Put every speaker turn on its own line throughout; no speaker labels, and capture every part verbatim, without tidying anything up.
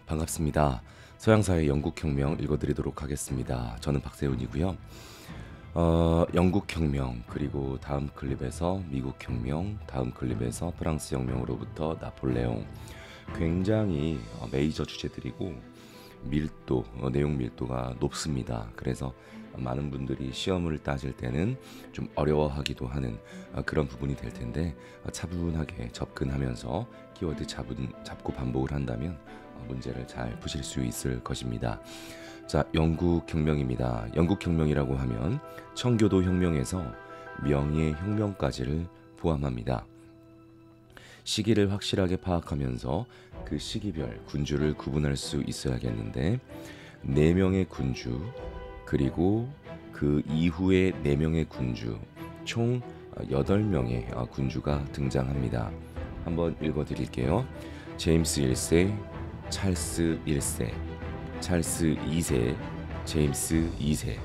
반갑습니다. 서양사회 영국혁명 읽어드리도록 하겠습니다. 저는 박세훈이고요. 어, 영국혁명, 그리고 다음 클립에서 미국혁명, 다음 클립에서 프랑스혁명으로부터 나폴레옹. 굉장히 어, 메이저 주제들이고 밀도, 어, 내용 밀도가 높습니다. 그래서 많은 분들이 시험을 따질 때는 좀 어려워하기도 하는 어, 그런 부분이 될 텐데 어, 차분하게 접근하면서 키워드 잡은, 잡고 반복을 한다면 어, 문제를 잘 푸실 수 있을 것입니다. 자, 영국혁명입니다. 영국혁명이라고 하면 청교도 혁명에서 명예혁명까지를 포함합니다. 시기를 확실하게 파악하면서 그 시기별 군주를 구분할 수 있어야겠는데 네 명의 군주, 그리고 그 이후에 네 명의 군주, 총 여덟 명의 군주가 등장합니다. 한번 읽어드릴게요. 제임스 일 세, 찰스 일 세, 찰스 이 세, 제임스 이 세,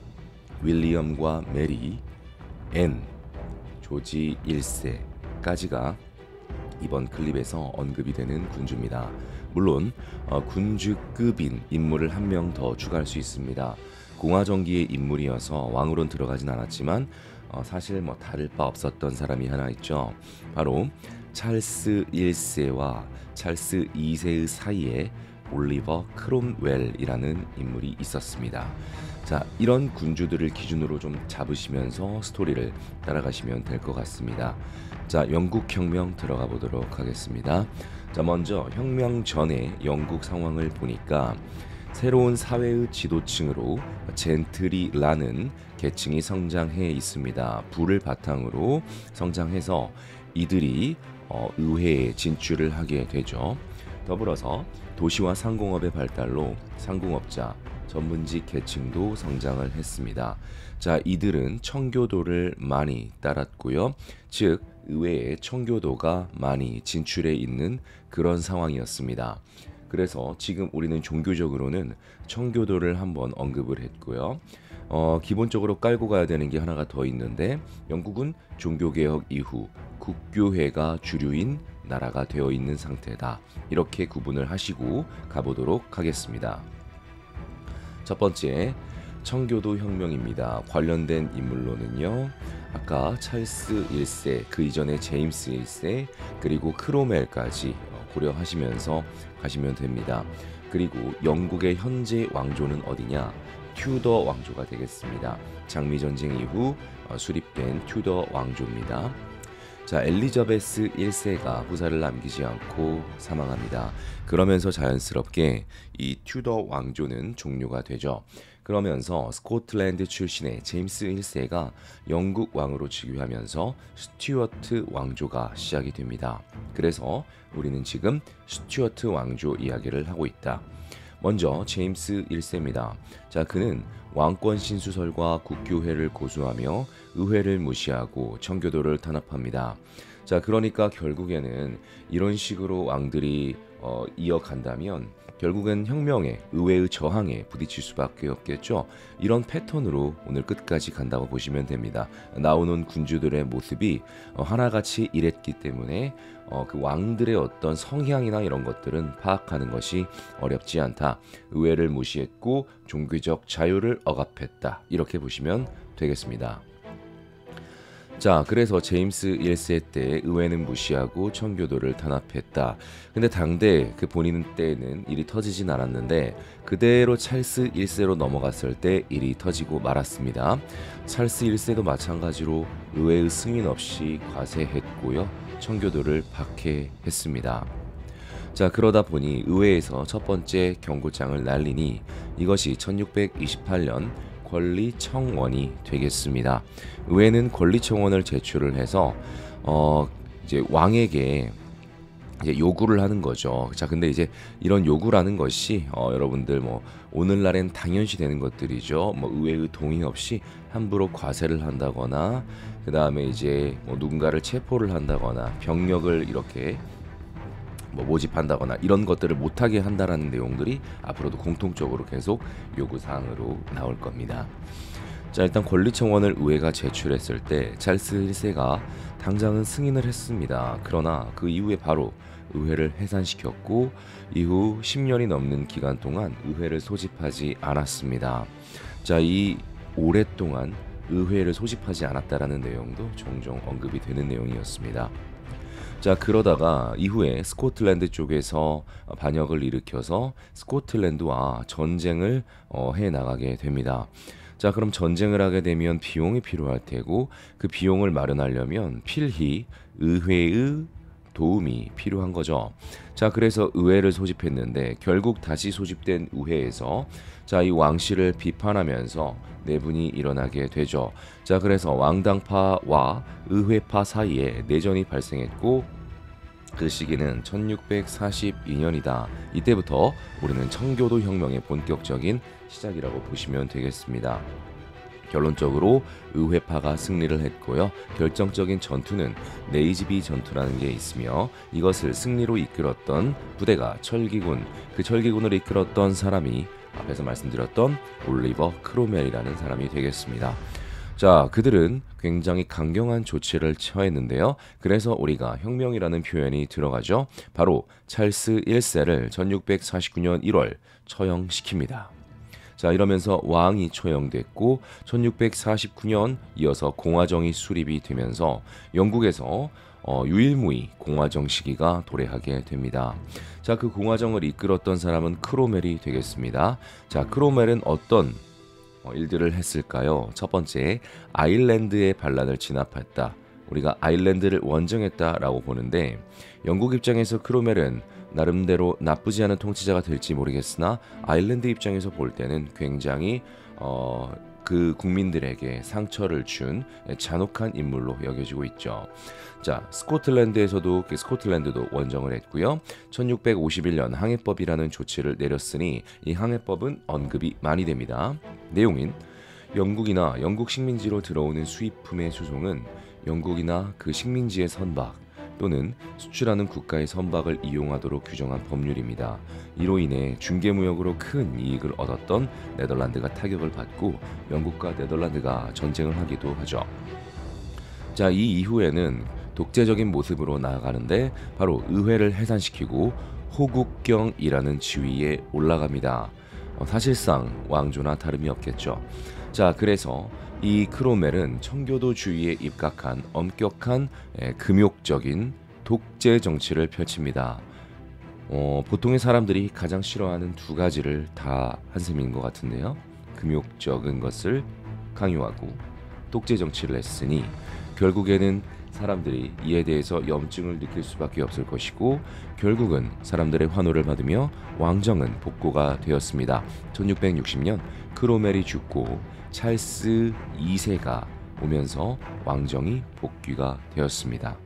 윌리엄과 메리, 앤, 조지 일 세까지가 이번 클립에서 언급이 되는 군주입니다. 물론 어, 군주급인 인물을 한 명 더 추가할 수 있습니다. 공화정기의 인물이어서 왕으로는 들어가진 않았지만 어, 사실 뭐 다를 바 없었던 사람이 하나 있죠. 바로 찰스 일 세와 찰스 이 세의 사이에 올리버 크롬웰이라는 인물이 있었습니다. 자, 이런 군주들을 기준으로 좀 잡으시면서 스토리를 따라가시면 될 것 같습니다. 자, 영국혁명 들어가 보도록 하겠습니다. 자, 먼저 혁명 전에 영국 상황을 보니까 새로운 사회의 지도층으로 젠틀이라는 계층이 성장해 있습니다. 부를 바탕으로 성장해서 이들이 어, 의회에 진출을 하게 되죠. 더불어서 도시와 상공업의 발달로 상공업자, 전문직 계층도 성장을 했습니다. 자, 이들은 청교도를 많이 따랐고요. 즉, 의회에 청교도가 많이 진출해 있는 그런 상황이었습니다. 그래서 지금 우리는 종교적으로는 청교도를 한번 언급을 했고요. 어, 기본적으로 깔고 가야 되는 게 하나가 더 있는데 영국은 종교개혁 이후 국교회가 주류인 나라가 되어 있는 상태다. 이렇게 구분을 하시고 가보도록 하겠습니다. 첫 번째, 청교도 혁명입니다. 관련된 인물로는요, 아까 찰스 일 세, 그 이전에 제임스 일 세, 그리고 크로멜까지 고려하시면서 가시면 됩니다. 그리고 영국의 현재 왕조는 어디냐? 튜더 왕조가 되겠습니다. 장미전쟁 이후 수립된 튜더 왕조입니다. 자, 엘리자베스 일 세가 후사를 남기지 않고 사망합니다. 그러면서 자연스럽게 이 튜더 왕조는 종료가 되죠. 그러면서 스코틀랜드 출신의 제임스 일 세가 영국 왕으로 즉위하면서 스튜어트 왕조가 시작이 됩니다. 그래서 우리는 지금 스튜어트 왕조 이야기를 하고 있다. 먼저 제임스 일 세입니다. 자, 그는 왕권 신수설과 국교회를 고수하며 의회를 무시하고 청교도를 탄압합니다. 자, 그러니까 결국에는 이런 식으로 왕들이 어, 이어간다면 결국엔 혁명에, 의회의 저항에 부딪힐 수밖에 없겠죠. 이런 패턴으로 오늘 끝까지 간다고 보시면 됩니다. 나오는 군주들의 모습이 어, 하나같이 이랬기 때문에 어, 그 왕들의 어떤 성향이나 이런 것들은 파악하는 것이 어렵지 않다. 의회를 무시했고 종교적 자유를 억압했다. 이렇게 보시면 되겠습니다. 자, 그래서 제임스 일 세 때 의회는 무시하고 청교도를 탄압했다. 근데 당대 그 본인 때는 일이 터지진 않았는데 그대로 찰스 일 세로 넘어갔을 때 일이 터지고 말았습니다. 찰스 일 세도 마찬가지로 의회의 승인 없이 과세했고요. 청교도를 박해했습니다. 자, 그러다 보니 의회에서 첫 번째 경고장을 날리니 이것이 천육백이십팔 년 권리청원이 되겠습니다. 의회는 권리청원을 제출을 해서 어 이제 왕에게 이제 요구를 하는 거죠. 자, 근데 이제 이런 요구라는 것이 어 여러분들 뭐 오늘날엔 당연시 되는 것들이죠. 뭐 의회의 동의 없이 함부로 과세를 한다거나, 그 다음에 이제 뭐 누군가를 체포를 한다거나, 병력을 이렇게 뭐 모집한다거나 이런 것들을 못하게 한다라는 내용들이 앞으로도 공통적으로 계속 요구사항으로 나올 겁니다. 자, 일단 권리청원을 의회가 제출했을 때 찰스 일 세가 당장은 승인을 했습니다. 그러나 그 이후에 바로 의회를 해산시켰고 이후 십 년이 넘는 기간 동안 의회를 소집하지 않았습니다. 자, 이 오랫동안 의회를 소집하지 않았다라는 내용도 종종 언급이 되는 내용이었습니다. 자, 그러다가 이후에 스코틀랜드 쪽에서 반역을 일으켜서 스코틀랜드와 전쟁을 어, 해 나가게 됩니다. 자, 그럼 전쟁을 하게 되면 비용이 필요할 테고 그 비용을 마련하려면 필히 의회의 도움이 필요한 거죠. 자, 그래서 의회를 소집했는데 결국 다시 소집된 의회에서 자, 이 왕실을 비판하면서 내분이 일어나게 되죠. 자, 그래서 왕당파와 의회파 사이에 내전이 발생했고 그 시기는 천육백사십이 년이다. 이때부터 우리는 청교도 혁명의 본격적인 시작이라고 보시면 되겠습니다. 결론적으로 의회파가 승리를 했고요. 결정적인 전투는 네이지비 전투라는 게 있으며 이것을 승리로 이끌었던 부대가 철기군, 그 철기군을 이끌었던 사람이 앞에서 말씀드렸던 올리버 크로멜이라는 사람이 되겠습니다. 자, 그들은 굉장히 강경한 조치를 처했는데요. 그래서 우리가 혁명이라는 표현이 들어가죠. 바로 찰스 일 세를 천육백사십구 년 일월 처형시킵니다. 자, 이러면서 왕이 처형됐고 천육백사십구 년 이어서 공화정이 수립이 되면서 영국에서 어, 유일무이 공화정 시기가 도래하게 됩니다. 자, 그 공화정을 이끌었던 사람은 크로멜이 되겠습니다. 자, 크로멜은 어떤 어, 일들을 했을까요? 첫 번째, 아일랜드의 반란을 진압했다. 우리가 아일랜드를 원정했다라고 보는데 영국 입장에서 크로멜은 나름대로 나쁘지 않은 통치자가 될지 모르겠으나 아일랜드 입장에서 볼 때는 굉장히 어, 그 국민들에게 상처를 준 잔혹한 인물로 여겨지고 있죠. 자, 스코틀랜드에서도 스코틀랜드도 원정을 했고요. 천육백오십일 년 항해법이라는 조치를 내렸으니 이 항해법은 언급이 많이 됩니다. 내용인 영국이나 영국 식민지로 들어오는 수입품의 수송은 영국이나 그 식민지의 선박 또는 수출하는 국가의 선박을 이용하도록 규정한 법률입니다. 이로 인해 중개무역으로 큰 이익을 얻었던 네덜란드가 타격을 받고 영국과 네덜란드가 전쟁을 하기도 하죠. 자, 이 이후에는 독재적인 모습으로 나아가는데 바로 의회를 해산시키고 호국경이라는 지위에 올라갑니다. 어, 사실상 왕조나 다름이 없겠죠. 자, 그래서 이 크로멜은 청교도주의에 입각한 엄격한 에, 금욕적인 독재 정치를 펼칩니다. 어, 보통의 사람들이 가장 싫어하는 두 가지를 다 한 셈인 것 같은데요. 금욕적인 것을 강요하고 독재 정치를 했으니 결국에는 사람들이 이에 대해서 염증을 느낄 수밖에 없을 것이고 결국은 사람들의 환호를 받으며 왕정은 복고가 되었습니다. 천육백육십 년 크로멜이 죽고 찰스 이 세가 오면서 왕정이 복귀가 되었습니다.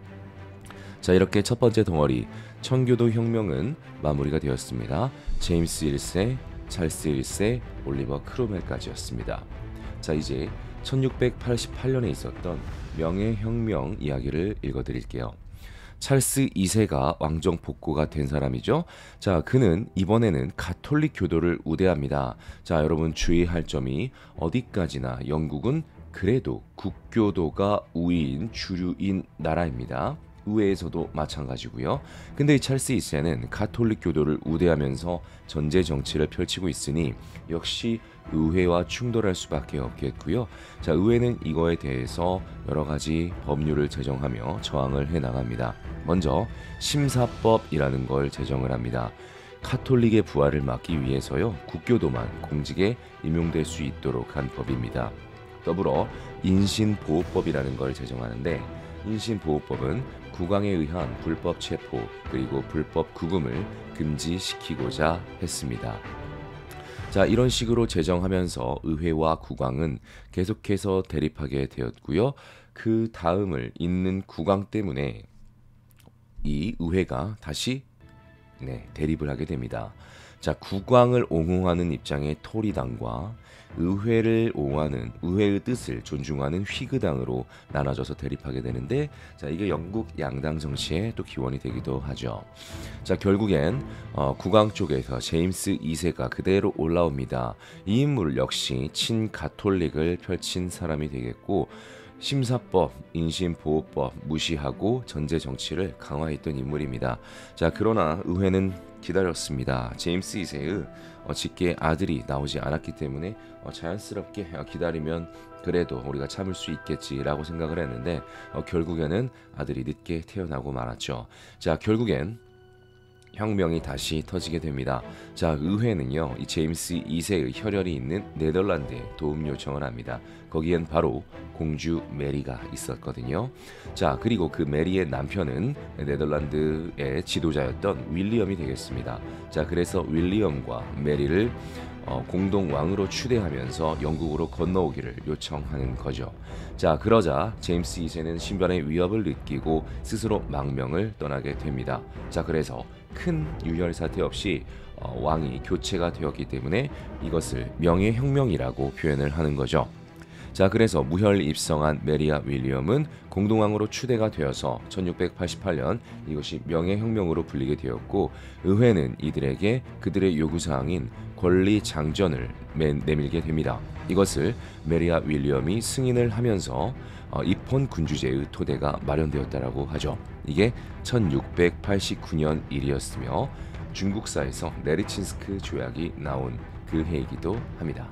자, 이렇게 첫 번째 덩어리 청교도 혁명은 마무리가 되었습니다. 제임스 일 세, 찰스 일 세, 올리버 크로멜까지였습니다. 자, 이제 천육백팔십팔 년에 있었던 명예혁명 이야기를 읽어드릴게요. 찰스 이 세가 왕정 복고가 된 사람이죠. 자, 그는 이번에는 가톨릭 교도를 우대합니다. 자, 여러분 주의할 점이 어디까지나 영국은 그래도 국교도가 우위인 주류인 나라입니다. 의회에서도 마찬가지고요. 근데 이 찰스 이 세는 가톨릭 교도를 우대하면서 전제 정치를 펼치고 있으니 역시 의회와 충돌할 수밖에 없겠고요. 자, 의회는 이거에 대해서 여러 가지 법률을 제정하며 저항을 해 나갑니다. 먼저 심사법이라는 걸 제정을 합니다. 가톨릭의 부활을 막기 위해서요. 국교도만 공직에 임용될 수 있도록 한 법입니다. 더불어 인신보호법이라는 걸 제정하는데 인신보호법은 국왕에 의한 불법 체포 그리고 불법 구금을 금지시키고자 했습니다. 자, 이런 식으로 제정하면서 의회와 국왕은 계속해서 대립하게 되었고요. 그 다음을 잇는 국왕 때문에 이 의회가 다시 네, 대립을 하게 됩니다. 자, 국왕을 옹호하는 입장의 토리당과 의회를 옹호하는 의회의 뜻을 존중하는 휘그당으로 나눠져서 대립하게 되는데 자, 이게 영국 양당 정치의 또 기원이 되기도 하죠. 자, 결국엔 어, 국왕 쪽에서 제임스 이 세가 그대로 올라옵니다. 이 인물 역시 친가톨릭을 펼친 사람이 되겠고 심사법, 인신보호법 무시하고 전제 정치를 강화했던 인물입니다. 자, 그러나 의회는 기다렸습니다. 제임스 이 세의 어, 직계 아들이 나오지 않았기 때문에 어, 자연스럽게 어, 기다리면 그래도 우리가 참을 수 있겠지라고 생각을 했는데 어, 결국에는 아들이 늦게 태어나고 말았죠. 자, 결국엔 혁명이 다시 터지게 됩니다. 자, 의회는요, 이 제임스 이 세의 혈혈이 있는 네덜란드에 도움 요청을 합니다. 거기엔 바로 공주 메리가 있었거든요. 자, 그리고 그 메리의 남편은 네덜란드의 지도자였던 윌리엄이 되겠습니다. 자, 그래서 윌리엄과 메리를 어, 공동 왕으로 추대하면서 영국으로 건너오기를 요청하는 거죠. 자, 그러자 제임스 이 세는 신변의 위협을 느끼고 스스로 망명을 떠나게 됩니다. 자, 그래서 큰 유혈 사태 없이 어, 왕이 교체가 되었기 때문에 이것을 명예혁명이라고 표현을 하는 거죠. 자, 그래서 무혈 입성한 메리와 윌리엄은 공동왕으로 추대가 되어서 천육백팔십팔 년 이것이 명예혁명으로 불리게 되었고, 의회는 이들에게 그들의 요구사항인 권리 장전을 내밀게 됩니다. 이것을 메리와 윌리엄이 승인을 하면서 어, 입헌 군주제의 토대가 마련되었다라고 하죠. 이게 천육백팔십구 년 일이었으며 중국사에서 네르친스크 조약이 나온 그 해이기도 합니다.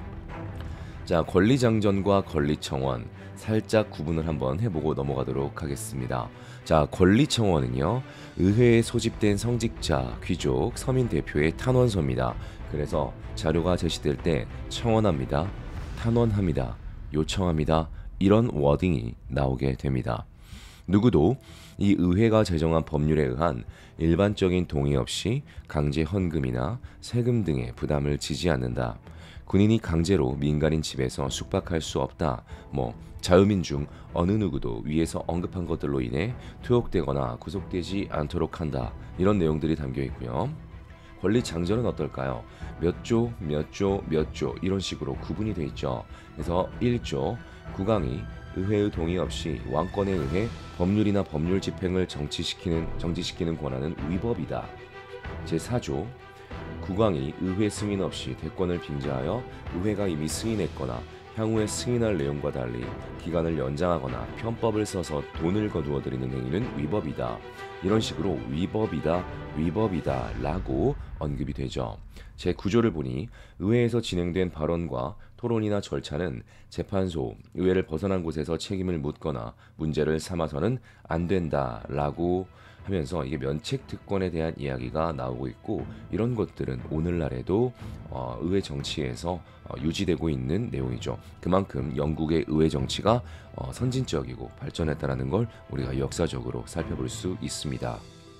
자, 권리장전과 권리청원 살짝 구분을 한번 해보고 넘어가도록 하겠습니다. 자, 권리청원은요, 의회에 소집된 성직자, 귀족, 서민 대표의 탄원서입니다. 그래서 자료가 제시될 때 청원합니다, 탄원합니다, 요청합니다, 이런 워딩이 나오게 됩니다. 누구도 이 의회가 제정한 법률에 의한 일반적인 동의 없이 강제 헌금이나 세금 등의 부담을 지지 않는다. 군인이 강제로 민간인 집에서 숙박할 수 없다. 뭐 자유민 중 어느 누구도 위에서 언급한 것들로 인해 투옥되거나 구속되지 않도록 한다. 이런 내용들이 담겨 있고요. 권리 장전은 어떨까요? 몇 조, 몇 조, 몇 조 이런 식으로 구분이 돼 있죠. 그래서 일 조 국왕이 의회의 동의 없이 왕권에 의해 법률이나 법률 집행을 정치시키는, 정지시키는 권한은 위법이다. 제사 조 국왕이 의회 승인 없이 대권을 빙자하여 의회가 이미 승인했거나 향후에 승인할 내용과 달리 기간을 연장하거나 편법을 써서 돈을 거두어 들이는 행위는 위법이다. 이런 식으로 위법이다, 위법이다 라고 언급이 되죠. 제구 조를 보니 의회에서 진행된 발언과 토론이나 절차는 재판소, 의회를 벗어난 곳에서 책임을 묻거나 문제를 삼아서는 안 된다라고 하면서 이게 면책 특권에 대한 이야기가 나오고 있고, 이런 것들은 오늘날에도 어, 의회 정치에서 어, 유지되고 있는 내용이죠. 그만큼 영국의 의회 정치가 어, 선진적이고 발전했다는 걸 우리가 역사적으로 살펴볼 수 있습니다.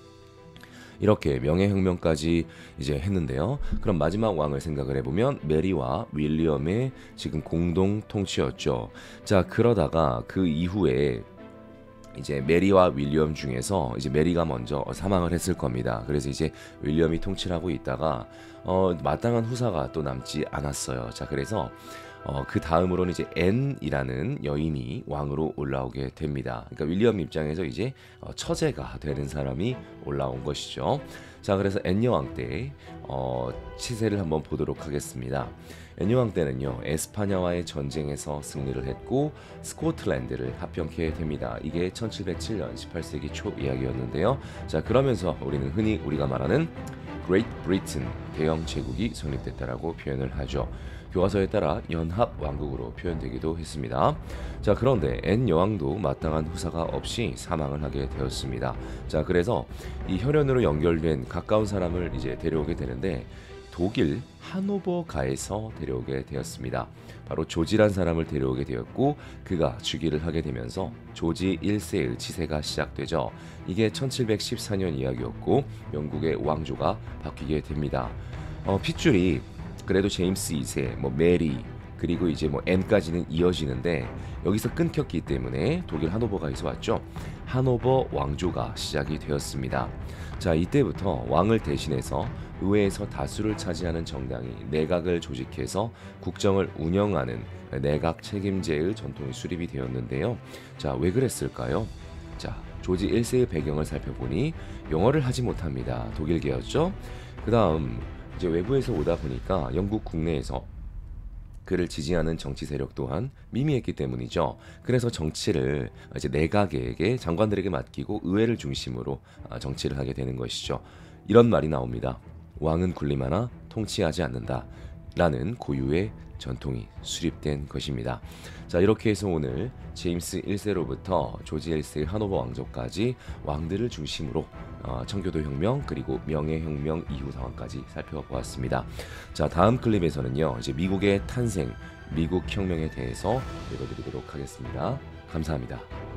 이렇게 명예혁명까지 이제 했는데요. 그럼 마지막 왕을 생각을 해보면 메리와 윌리엄의 지금 공동 통치였죠. 자, 그러다가 그 이후에 이제 메리와 윌리엄 중에서 이제 메리가 먼저 사망을 했을 겁니다. 그래서 이제 윌리엄이 통치를 하고 있다가 어, 마땅한 후사가 또 남지 않았어요. 자, 그래서 어, 그 다음으로는 이제 앤이라는 여인이 왕으로 올라오게 됩니다. 그러니까 윌리엄 입장에서 이제 어, 처제가 되는 사람이 올라온 것이죠. 자, 그래서 앤 여왕 때 어, 치세를 한번 보도록 하겠습니다. 앤 여왕 때는요, 에스파냐와의 전쟁에서 승리를 했고 스코틀랜드를 합병케 됩니다. 이게 천칠백칠 년 십팔 세기 초 이야기였는데요. 자, 그러면서 우리는 흔히 우리가 말하는 Great Britain 대영 제국이 성립됐다라고 표현을 하죠. 교과서에 따라 연합 왕국으로 표현되기도 했습니다. 자, 그런데 앤 여왕도 마땅한 후사가 없이 사망을 하게 되었습니다. 자, 그래서 이 혈연으로 연결된 가까운 사람을 이제 데려오게 되는데 독일 하노버가에서 데려오게 되었습니다. 바로 조지란 사람을 데려오게 되었고, 그가 즉위를 하게 되면서 조지 일 세의 치세가 시작되죠. 이게 천칠백십사 년 이야기였고 영국의 왕조가 바뀌게 됩니다. 어, 핏줄이 그래도 제임스 이 세, 뭐 메리, 그리고 이제 뭐 앤까지는 이어지는데 여기서 끊겼기 때문에 독일 하노버가에서 왔죠. 하노버 왕조가 시작이 되었습니다. 자, 이때부터 왕을 대신해서 의회에서 다수를 차지하는 정당이 내각을 조직해서 국정을 운영하는 내각 책임제의 전통이 수립이 되었는데요. 자, 왜 그랬을까요? 자, 조지 일 세의 배경을 살펴보니 영어를 하지 못합니다. 독일계였죠. 그 다음 이제 외부에서 오다 보니까 영국 국내에서 그를 지지하는 정치 세력 또한 미미했기 때문이죠. 그래서 정치를 이제 내각에게 장관들에게 맡기고 의회를 중심으로 아, 정치를 하게 되는 것이죠. 이런 말이 나옵니다. 왕은 군림하나 통치하지 않는다 라는 고유의 전통이 수립된 것입니다. 자, 이렇게 해서 오늘 제임스 일 세로부터 조지 일 세의 하노버 왕조까지 왕들을 중심으로 어, 청교도 혁명 그리고 명예혁명 이후 상황까지 살펴보았습니다. 자, 다음 클립에서는요, 이제 미국의 탄생, 미국 혁명에 대해서 읽어드리도록 하겠습니다. 감사합니다.